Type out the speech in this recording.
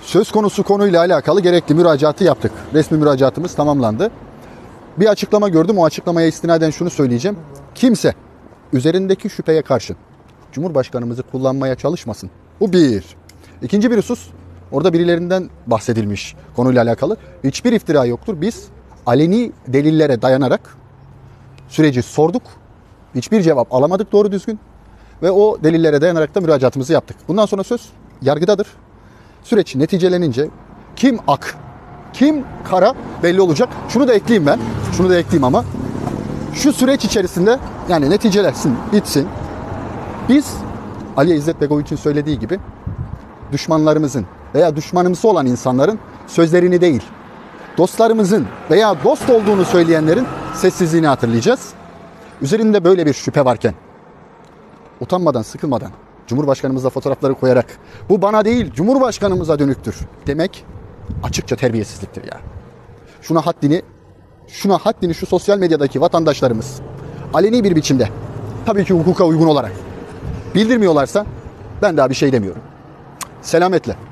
söz konusu konuyla alakalı gerekli müracaatı yaptık. Resmi müracaatımız tamamlandı. Bir açıklama gördüm. O açıklamaya istinaden şunu söyleyeceğim. Kimse üzerindeki şüpheye karşı Cumhurbaşkanımızı kullanmaya çalışmasın. Bu bir. İkinci bir husus, orada birilerinden bahsedilmiş konuyla alakalı. Hiçbir iftira yoktur. Biz aleni delillere dayanarak süreci sorduk. Hiçbir cevap alamadık doğru düzgün. Ve o delillere dayanarak da müracaatımızı yaptık. Bundan sonra söz yargıdadır. Süreç neticelenince kim ak, kim kara belli olacak. Şunu da ekleyeyim ben. Şunu da ekleyeyim ama. Şu süreç içerisinde yani neticelensin, bitsin. Biz Ali İzzet Begoviç'in söylediği gibi düşmanlarımızın veya düşmanımız olan insanların sözlerini değil, dostlarımızın veya dost olduğunu söyleyenlerin sessizliğini hatırlayacağız. Üzerinde böyle bir şüphe varken utanmadan, sıkılmadan Cumhurbaşkanımızla fotoğrafları koyarak bu bana değil Cumhurbaşkanımıza dönüktür demek açıkça terbiyesizliktir ya. Şuna haddini şu sosyal medyadaki vatandaşlarımız aleni bir biçimde tabii ki hukuka uygun olarak bildirmiyorlarsa ben daha bir şey demiyorum. Selametle.